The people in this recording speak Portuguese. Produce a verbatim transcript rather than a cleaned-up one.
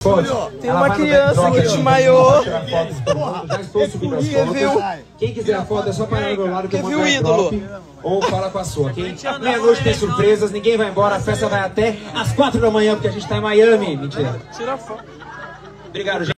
Tem uma criança que desmaiou. Já estou subindo as Quem fotos. viu? Quem quiser a foto é só parar do meu lado que eu Quem mando viu o ídolo? drop ou fala com a sua, ok? Meia-noite tem surpresas, ninguém vai embora, a festa vai até às quatro da manhã, porque a gente tá em Miami. Mentira. Tira a foto. Obrigado, gente.